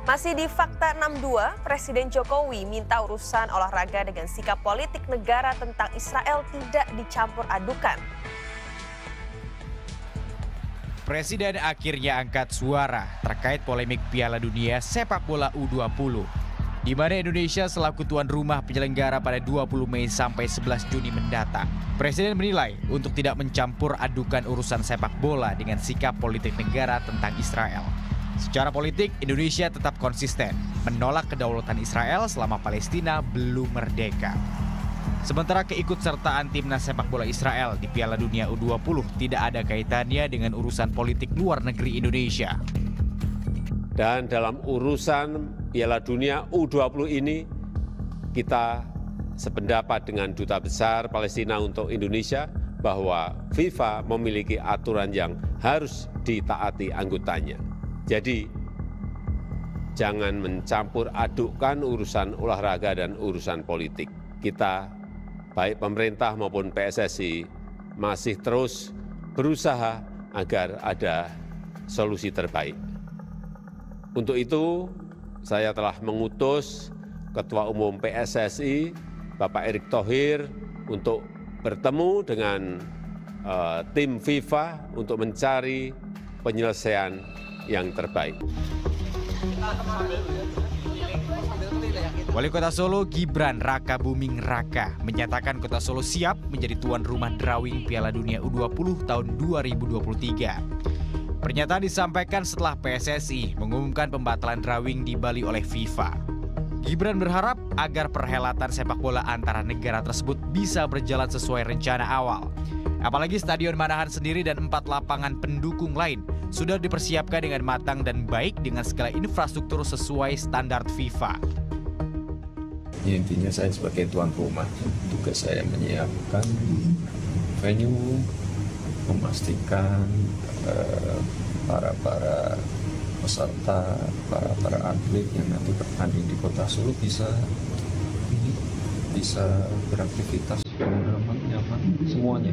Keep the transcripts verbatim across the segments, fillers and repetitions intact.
Masih di Fakta enam puluh dua, Presiden Jokowi minta urusan olahraga dengan sikap politik negara tentang Israel tidak dicampur adukan. Presiden akhirnya angkat suara terkait polemik Piala Dunia Sepak Bola U dua puluh, di mana Indonesia selaku tuan rumah penyelenggara pada dua puluh Mei sampai sebelas Juni mendatang. Presiden menilai untuk tidak mencampur adukan urusan sepak bola dengan sikap politik negara tentang Israel. Secara politik, Indonesia tetap konsisten menolak kedaulatan Israel selama Palestina belum merdeka. Sementara keikutsertaan timnas sepak bola Israel di Piala Dunia U dua puluh tidak ada kaitannya dengan urusan politik luar negeri Indonesia. Dan dalam urusan Piala Dunia U dua puluh ini, kita sependapat dengan Duta Besar Palestina untuk Indonesia bahwa FIFA memiliki aturan yang harus ditaati anggotanya. Jadi, jangan mencampur adukkan urusan olahraga dan urusan politik. Kita, baik pemerintah maupun P S S I, masih terus berusaha agar ada solusi terbaik. Untuk itu, saya telah mengutus Ketua Umum P S S I, Bapak Erick Thohir, untuk bertemu dengan uh, tim FIFA untuk mencari penyelesaian yang terbaik. Wali Kota Solo Gibran Raka Buming Raka menyatakan Kota Solo siap menjadi tuan rumah drawing Piala Dunia U dua puluh tahun dua ribu dua puluh tiga. Pernyataan disampaikan setelah P S S I mengumumkan pembatalan drawing di Bali oleh FIFA. Gibran berharap agar perhelatan sepak bola antara negara tersebut bisa berjalan sesuai rencana awal. Apalagi Stadion Manahan sendiri dan empat lapangan pendukung lain sudah dipersiapkan dengan matang dan baik dengan segala infrastruktur sesuai standar FIFA. Ya, intinya saya sebagai tuan rumah, tugas saya menyiapkan venue, memastikan eh, para para peserta, para para atlet yang nanti bertanding di Kota Solo bisa bisa beraktivitas dengan aman, nyaman semuanya.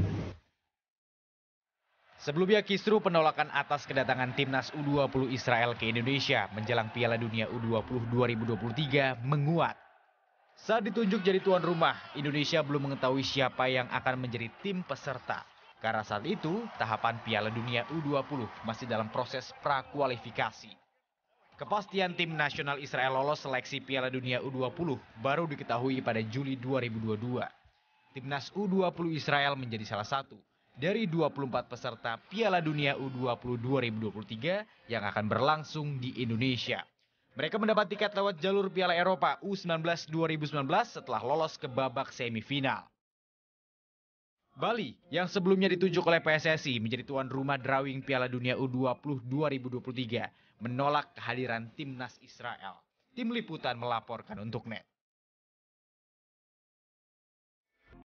Sebelumnya kisru penolakan atas kedatangan timnas U dua puluh Israel ke Indonesia menjelang Piala Dunia U dua puluh dua ribu dua puluh tiga menguat. Saat ditunjuk jadi tuan rumah, Indonesia belum mengetahui siapa yang akan menjadi tim peserta. Karena saat itu, tahapan Piala Dunia U dua puluh masih dalam proses prakualifikasi. Kepastian tim nasional Israel lolos seleksi Piala Dunia U dua puluh baru diketahui pada Juli dua ribu dua puluh dua. Timnas U dua puluh Israel menjadi salah satu dari dua puluh empat peserta Piala Dunia U dua puluh dua ribu dua puluh tiga yang akan berlangsung di Indonesia. Mereka mendapat tiket lewat jalur Piala Eropa U sembilan belas dua ribu sembilan belas setelah lolos ke babak semifinal. Bali, yang sebelumnya ditunjuk oleh P S S I menjadi tuan rumah drawing Piala Dunia U dua puluh dua ribu dua puluh tiga, menolak kehadiran timnas Israel. Tim Liputan melaporkan untuk N E T.